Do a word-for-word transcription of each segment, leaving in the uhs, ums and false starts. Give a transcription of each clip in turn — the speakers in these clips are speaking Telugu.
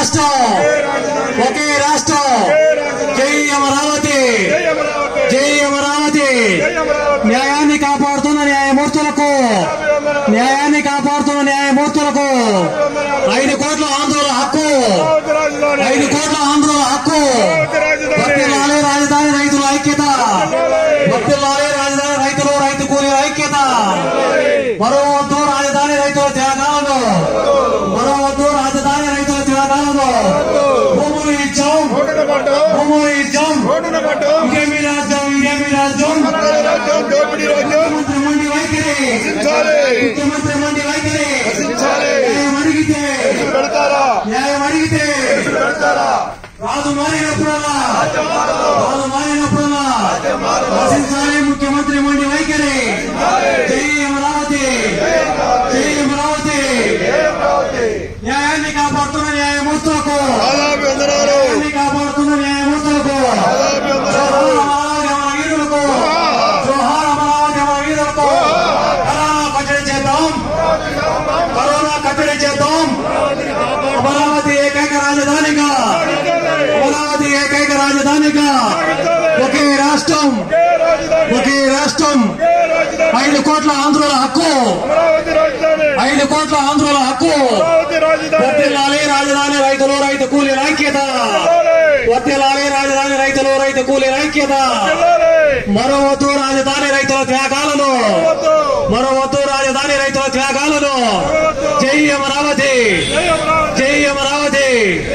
రాష్ట్రం ఒకే రాష్ట్రం జై అమరావతి జై అమరావతి న్యాయాన్ని కాపాడుతున్న న్యాయమూర్తులకు న్యాయాన్ని కాపాడుతున్న న్యాయమూర్తులకు ఐదు కోట్ల ఆంధ్రుల హక్కు ఐదు కోట్ల ఆంధ్రుల హక్కు వర్ధిల్లాలి రాజధాని రైతుల ఐక్యత వర్ధిల్లాలి రాజధాని రైతులు రైతు కూలీల ఐక్యత మరోవద్దు రాజధాని రైతుల త్యాగాలను మరోవద్దు రాజధాని రైతుల త్యాగాలను భూములు ఇచ్చాం భూములు ఇచ్చాం ఇదేమి రాజ్యం ఇదేమి రాజ్యం ముఖ్యమంత్రి మండి వైఖరి ముఖ్యమంత్రి మండి వైఖరి న్యాయం అడిగితే న్యాయం అడిగితే రాజు మారినప్పుడల్లా రాజు మారినప్పుడల్లా నశించాలి ముఖ్యమంత్రి మండి వైఖరి జై అమరావతి జై అమరావతి న్యాయాన్ని కాపాడుతున్న న్యాయమూర్తులకు న్యాయాన్ని కాపాడుతున్న న్యాయమూర్తులకు జోహార్ అమరావతి అమరవీరులకు జోహార్ అమరావతి అమరవీరులకు కరోనా కట్టడి చేద్దాం కరోనా కట్టడి చేద్దాం అమరావతి ఏకైక రాజధానిగా అమరావతి ఏకైక రాజధానిగా ఒకే రాష్ట్రం ఒకే రాష్ట్రం ఐదు కోట్ల ఆంధ్రుల హక్కు ఐదు కోట్ల ఆంధ్రుల హక్కు వర్ధిల్లాలి రాజధాని రైతులు రైతు కూలీల ఐక్యత వర్ధిల్లాలి రాజధాని రైతులు రైతు కూలీల ఐక్యత మరోవద్దు రాజధాని రైతుల త్యాగాలను మరోవద్దు రాజధాని రైతుల త్యాగాలను జై అమరావతి జై Amaravati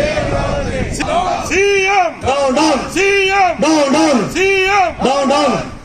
CM down down CM down down CM down down